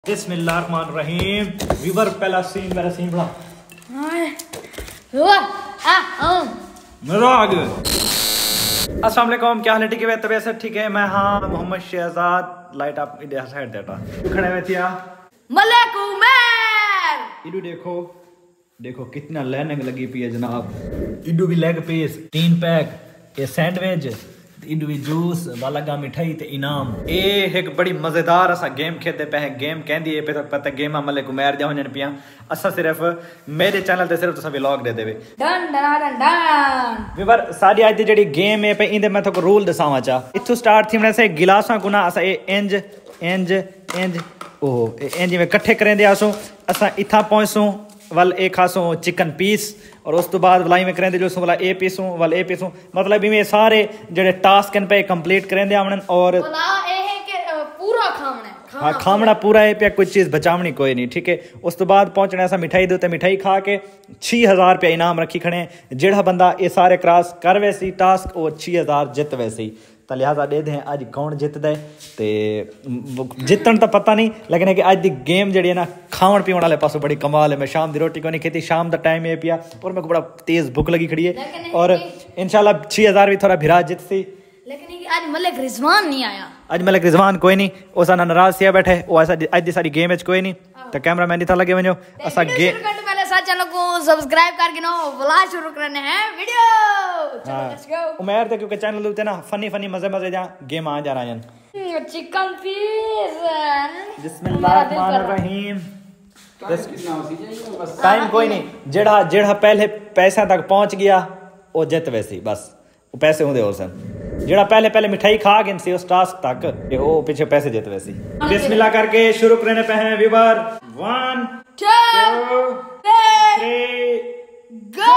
बिस्मिल्लाहिर्रहमानिर्रहीम। व्यूअर पहला सीन मेरा सीन बड़ा अस्सलाम वालेकुम, क्या हाल है? ठीक है, तबीयत सब ठीक है? मैं हाँ मोहम्मद शहजाद। लाइट आप इंडिया साइड देता खड़े हुए थे मलिक उमर। इडू देखो देखो कितना लाइनिंग लगी पी है जनाब। इडू भी लेग पीस 3 पैक, ये सैंडविच, इडू भी जूस वाला गा मिठाई ते इनाम। ये एक बड़ी मजेदार असा गेम खेलते पे हैं। गेम कहंदी है पे तो पता गेम मलिक उमर जा होने पिया। असा सिर्फ मेरे चैनल ते सिर्फ तुसा व्लॉग दे देवे। डन डन डन व्यूअर सारी आज दी जेडी गेम है पे इंदे मैं तो रूल दसावा चा। इथु स्टार्ट थी मैंने से गिलासा गुना असा ए इंज इंज इंज ओह इंज में इकट्ठे करेंदे आसो। असा इथा पहुंचसू वल एक खासो चिकन पीस और उस तो बाद वलाई में करेंदे जो सो वाला ए पीसूं वल ए पीसूं। मतलब इमे सारे जेडे टास्क पे कंप्लीट करेंदे आवण और बोला ए है कि पूरा खावना हाँ खावना पूरा है पे कोई चीज बचावनी कोई नहीं। ठीक है, उस तो बाद पहुंचना ऐसा मिठाई दो मिठाई खा के 6000 रुपया इनाम रखी खड़े। जेड़ा बंदा ये सारे क्रॉस कर वैसी टास्क और 6000 जित वैसी। तो लिहाजा दे दें अज कौन जितदा है ते जितन तो पता नहीं, लेकिन कि अज दी गेम जी है ना खावन पीवन वाले पासों बड़ी कमाल है। मैं शाम की रोटी को नहीं खेती, शाम का टाइम है पिया और मेरे को बड़ा तेज भूख लगी खड़ी है और इंशाल्लाह 6000 भी थोड़ा भिरा जित सी। लेकिन आज मलिक रिजवान नहीं आया। आज मलिक रिजवान कोई नहीं, उस नाराज से बैठे वो ऐसा अज दी सारी गेम कोई नहीं। तो कैमरा मैन था लगे वनो असा गेम पहले साथ चैनल को सब्सक्राइब करके ना व्लॉग शुरू करने हैं वीडियो। चलो लेट्स गो। उमर ते क्योंकि चैनल उते ना फनी फनी मजे मजे जा गेम आ जा रहा है। चिकन पीस बिस्मिल्लाहिर्रहमानिर्रहीम। टाइम कोई नहीं, जेड़ा जेड़ा पहले पैसा तक पहुंच गया वो जित वैसी बस। वो पैसे होंदे और सन जेड़ा पहले पहले मिठाई खा गए सी उस टास्क तक वो पीछे पैसे जित वैसी। बिस्मिल्लाह करके शुरू करने पे हैं व्यूअर। 1 2 3 गो।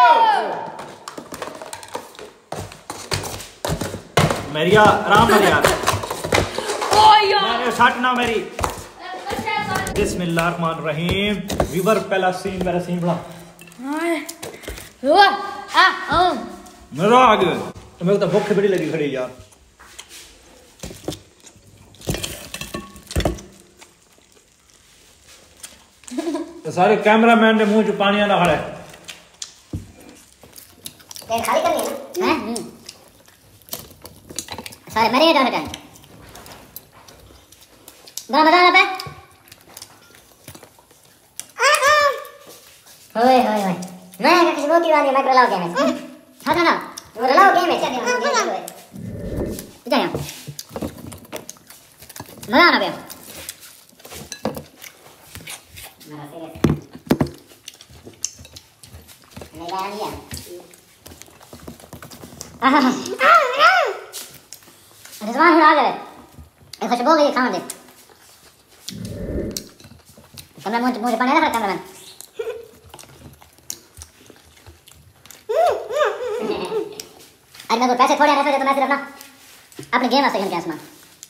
मेरिया आराम कर यार, ओ यार मैंने शॉट ना मेरी। बिस्मिल्लाहिर्रहमानिर्रहीम। व्यूअर पहला सीन मेरा सीन बड़ा मेरा आगे मेरे को तो भूख बड़ी लगी खड़ी यार। तो सारे कैमरामैन ने मुंह च पानी आना खड़ा है। खाली करनी है ना? सारे मेरे डाल रखे हैं। बड़ा मजा आ रहा है। होए होए होए मैं किसी बोती वाली माइक्रो लाओ गेम है। हां ना वो लाओ गेम है। इधर आओ मजा आ रहा है। मेरा सीरियस नहीं आ रहा है। रिजवान आ गए एक खुशबू गई खाने दे। कैमरा मुझे पानी रखा कैमरामैन। आज मैं तो पैसे थोड़े आने तो मैं सिर्फ ना अपने गेम वास्ते खेल के आसमान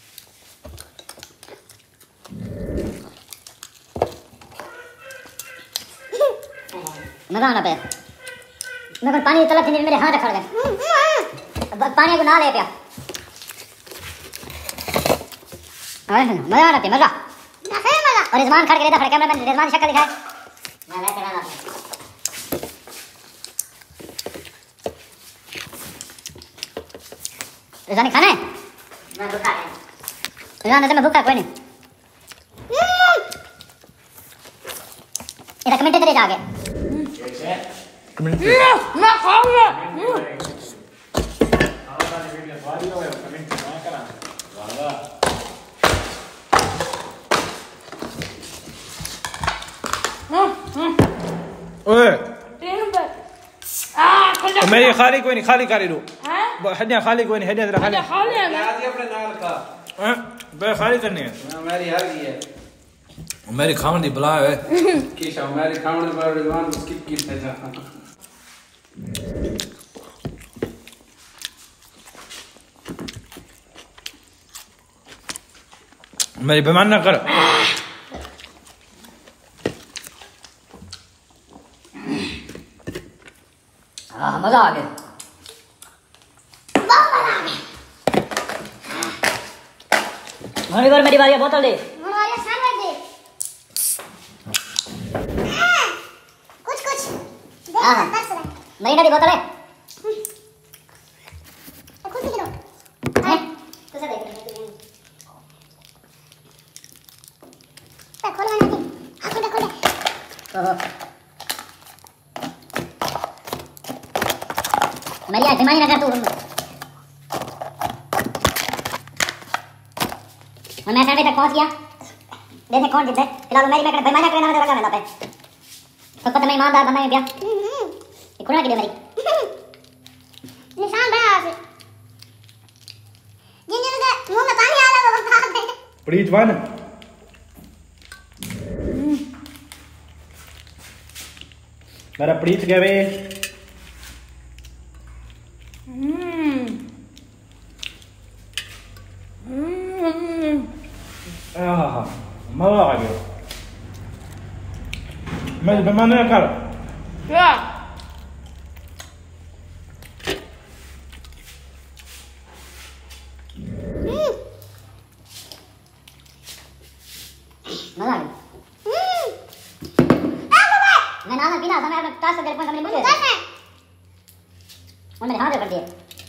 मजा आना पे। मैं पानी तलब थी मेरे हाथ खड़ गए पानी को ना ले पिया। मजा आ रहा है मजा और रिजवान खड़ के रहता कैमरा मैन रिजवान शक्ल दिखाए। रिजवान खाना है मैं भूखा है। रिजवान मैं भूखा कोई नहीं। इधर कमेंट करे जाके मैं खाऊंगा। ओए मेरी खाली कोई नहीं, खाली खाली रू हड्डियां खाली कोई नहीं, हड्डियां तेरा खाली खाली है याद ही अपने नाल का बे खाली करनी है। मेरी यार ही है मेरी खावन दी बला है कि शाम मेरी खावन पर रिजवान स्किप कीता जा। मेरी बेमान ना कर। मजा आ गया। मेरी बारी बोतल दे। हां मरीना की बोतल है खुद ही लो है तो से देख खोल ना खोल मेरी आजमाई ना कर तू मैं सेमी तक पहुंच गया देखते कौन जीतता है फिलहाल मेरी मैं बेईमानी करने वाला लगा मैं पे तो पता मैं ईमानदार बंदा है क्या ये कुड़ा की दे मेरी निशान बना से जिन जिन के मुंह में पानी आ रहा है वो बता दे प्लीज वन मेरा प्लीज गए वे मजा आ गया मैं बेईमानी कर क्या मजा आ गया मैं नाना पीना था मैं टास्क कर पॉइंट हमने मुझे और मैंने हाथ कर दिया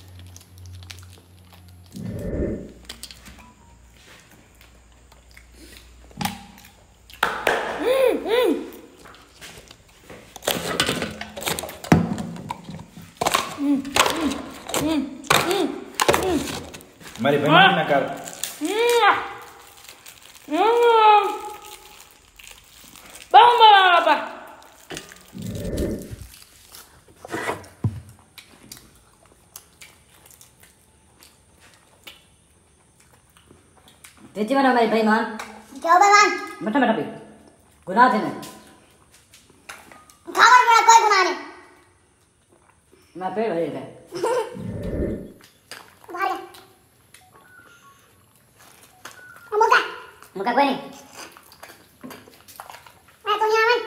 मेरी बेईमानी ना कर तेजी वाला मेरी बेईमान क्यों बेईमान मत मत भी गुनाह थे खावर मेरा कोई गुनाह नहीं मैं पेड़ भरे थे बाहर मुका मुका कोई नहीं मैं तो यहाँ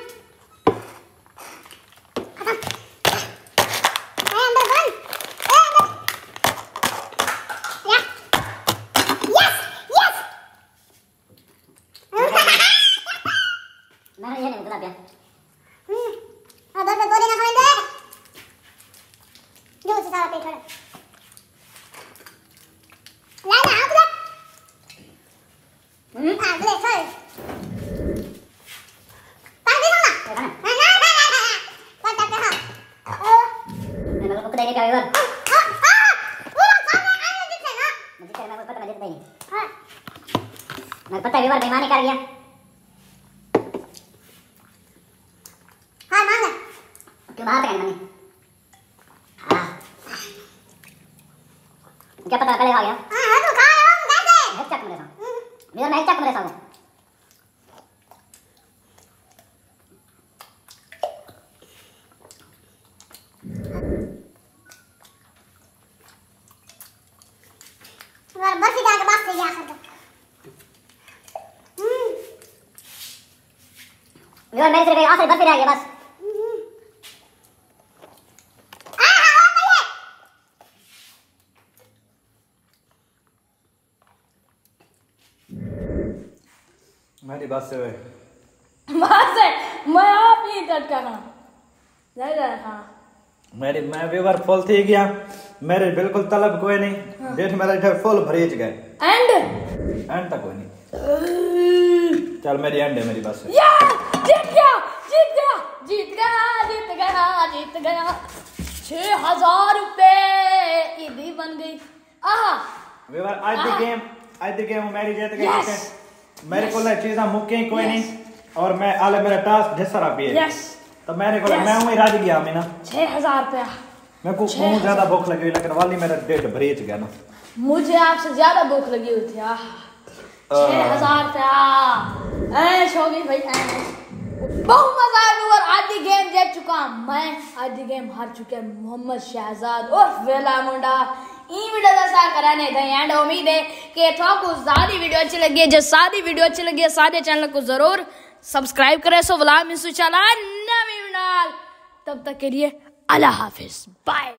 खत्म मैं अंदर बंद या यस यस मैं ये नहीं उतना प्यार अगर मैं गोली ना खाने दे जो से सारा पेट खड़ा ला ना आप ले आप ले चल पानी ना ना कौन करते हो मैं लोग को देने का विवर वो सामने आने जीते ना मुझे तेरे में पता नहीं हां मैं पता विवर बेईमानी कर गया हां मांग क्यों बात करनी मनी हां क्या पता पहले आ गया हां तू खा रहा हूं कैसे एक चक मेरे साथ मेरा मैं एक चक मेरे साथ बस इधर के पास से गया कर दो मेरे सिर्फ आखिरी बस रह गया बस मेरी बात से बस है मैं आप ही टटका खाना जा खाना मेरी मैं व्यूवर फुल थी गया मेरे बिल्कुल तलब कोई नहीं देख मेरा इधर फुल भरीज गए एंड तक कोई नहीं चल मेरी एंड है मेरी बस या जीत गया जीत गया जीत गया जीत गया जीत गया 6000 रुपए ईदी बन गई आहा व्यूवर आज दी गेम मेरी जीत गई Yes. ठीक है मेरे को चीज़ा मुक्के कोई नहीं और मैं आले मेरा टास्क ढिसरा पिए यस तो मैंने को मैं वहीं राज गया मैं ना 6000 रुपया मेरे को बहुत ज्यादा भूख लगी हुई लेकिन वाली मेरा डेट भरीच गया ना मुझे आपसे ज्यादा भूख लगी हुई थी 6000 रुपया ऐश हो गई भाई ऐश बहुत मजा आया और आधी गेम जीत चुका मैं आधी गेम हार चुके मोहम्मद शहजाद और वेला मुंडा ई वीडियो का साथ कराने थे एंड उम्मीद है कि आपको सारी वीडियो अच्छी लगी है जो सारी वीडियो अच्छी लगी है सारे चैनल को जरूर सब्सक्राइब करें सो व्लॉग मिस चला नवी तब तक के लिए अल्लाह हाफिज बाय।